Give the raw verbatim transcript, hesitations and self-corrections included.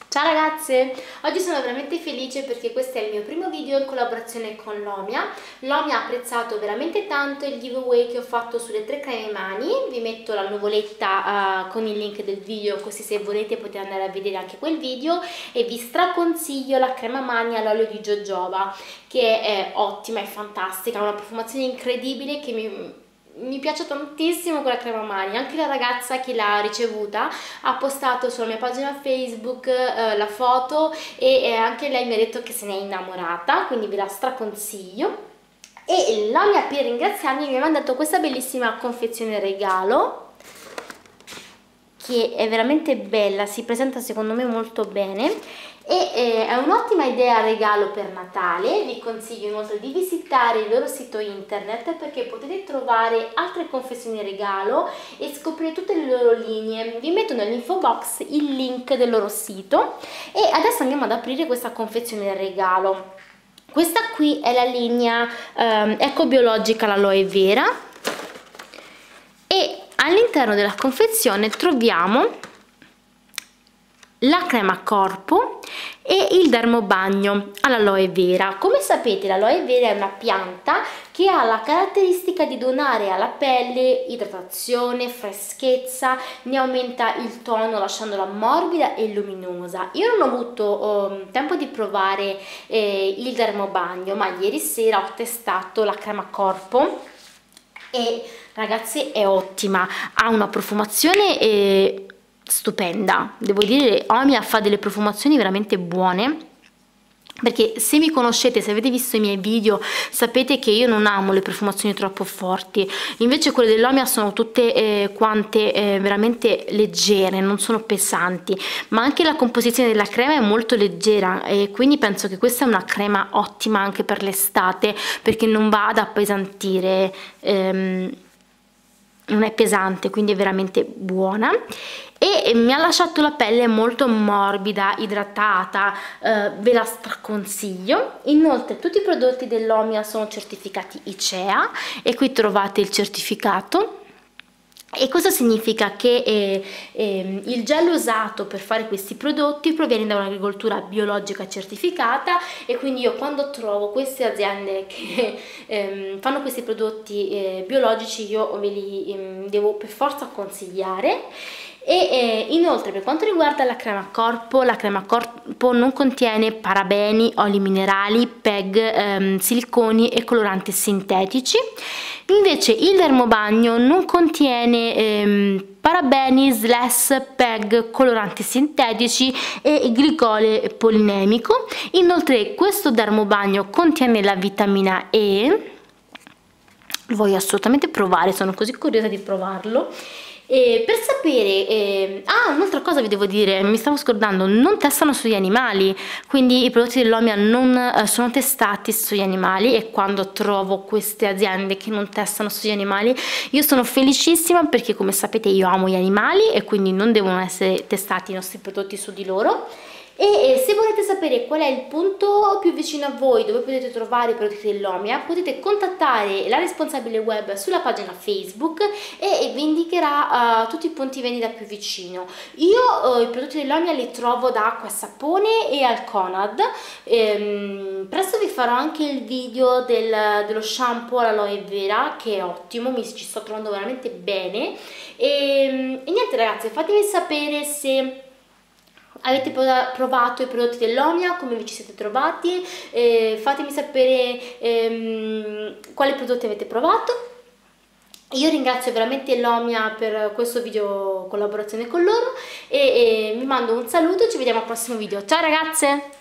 Ciao ragazze! Oggi sono veramente felice perché questo è il mio primo video in collaborazione con L'Omia. L'Omia ha apprezzato veramente tanto il giveaway che ho fatto sulle tre creme mani. Vi metto la nuvoletta uh, con il link del video, così se volete potete andare a vedere anche quel video, e vi straconsiglio la crema mani all'olio di jojoba, che è ottima, è fantastica, ha una profumazione incredibile che mi... Mi piace tantissimo quella crema mani. Anche la ragazza che l'ha ricevuta ha postato sulla mia pagina Facebook eh, la foto e eh, anche lei mi ha detto che se ne è innamorata, quindi ve la straconsiglio. E L'Omia, per ringraziarmi, mi ha mandato questa bellissima confezione regalo che è veramente bella, si presenta secondo me molto bene e eh, è un'ottima idea regalo per Natale. Vi consiglio inoltre di visitare il loro sito internet perché potete trovare altre confezioni regalo e scoprire tutte le loro linee. Vi metto nell'info box il link del loro sito e adesso andiamo ad aprire questa confezione regalo. Questa qui è la linea um, ecobiologica l'aloe vera e all'interno della confezione troviamo la crema corpo e il dermobagno all'aloe vera. Come sapete, l'aloe vera è una pianta che ha la caratteristica di donare alla pelle idratazione, freschezza, ne aumenta il tono lasciandola morbida e luminosa. Io non ho avuto um, tempo di provare eh, il dermobagno, ma ieri sera ho testato la crema corpo e ragazzi è ottima, ha una profumazione eh, stupenda. Devo dire, Omia fa delle profumazioni veramente buone, perché se mi conoscete, se avete visto i miei video, sapete che io non amo le profumazioni troppo forti. Invece quelle dell'Omia sono tutte eh, quante eh, veramente leggere, non sono pesanti, ma anche la composizione della crema è molto leggera e quindi penso che questa è una crema ottima anche per l'estate, perché non va ad appesantire, ehm, non è pesante, quindi è veramente buona e mi ha lasciato la pelle molto morbida, idratata, eh, ve la straconsiglio. Inoltre tutti i prodotti dell'Omia sono certificati I C E A e qui trovate il certificato. E cosa significa? Che eh, eh, il gel usato per fare questi prodotti proviene da un'agricoltura biologica certificata, e quindi io quando trovo queste aziende che eh, fanno questi prodotti eh, biologici io ve li eh, devo per forza consigliare. E eh, inoltre per quanto riguarda la crema corpo, la crema corpo non contiene parabeni, oli minerali, P E G, ehm, siliconi e coloranti sintetici. Invece il dermobagno non contiene ehm, parabeni, S L E S, P E G, coloranti sintetici e glicole polinemico. Inoltre questo dermobagno contiene la vitamina E, lo voglio assolutamente provare, sono così curiosa di provarlo. E per sapere, eh, ah, un'altra cosa vi devo dire, mi stavo scordando, non testano sugli animali, quindi i prodotti dell'Omia non eh, sono testati sugli animali, e quando trovo queste aziende che non testano sugli animali io sono felicissima, perché come sapete io amo gli animali e quindi non devono essere testati i nostri prodotti su di loro. E se volete sapere qual è il punto più vicino a voi dove potete trovare i prodotti dell'Omia, potete contattare la responsabile web sulla pagina Facebook e vi indicherà uh, tutti i punti vendita più vicino. Io uh, i prodotti dell'Omia li trovo da Acqua e Sapone e al Conad. Ehm, presto vi farò anche il video del, dello shampoo all'aloe vera, che è ottimo, mi ci sto trovando veramente bene. E, e niente ragazzi, fatemi sapere se avete provato i prodotti dell'Omia, come vi ci siete trovati, eh, fatemi sapere ehm, quali prodotti avete provato. Io ringrazio veramente l'Omia per questo video collaborazione con loro e, e vi mando un saluto e ci vediamo al prossimo video. Ciao ragazze!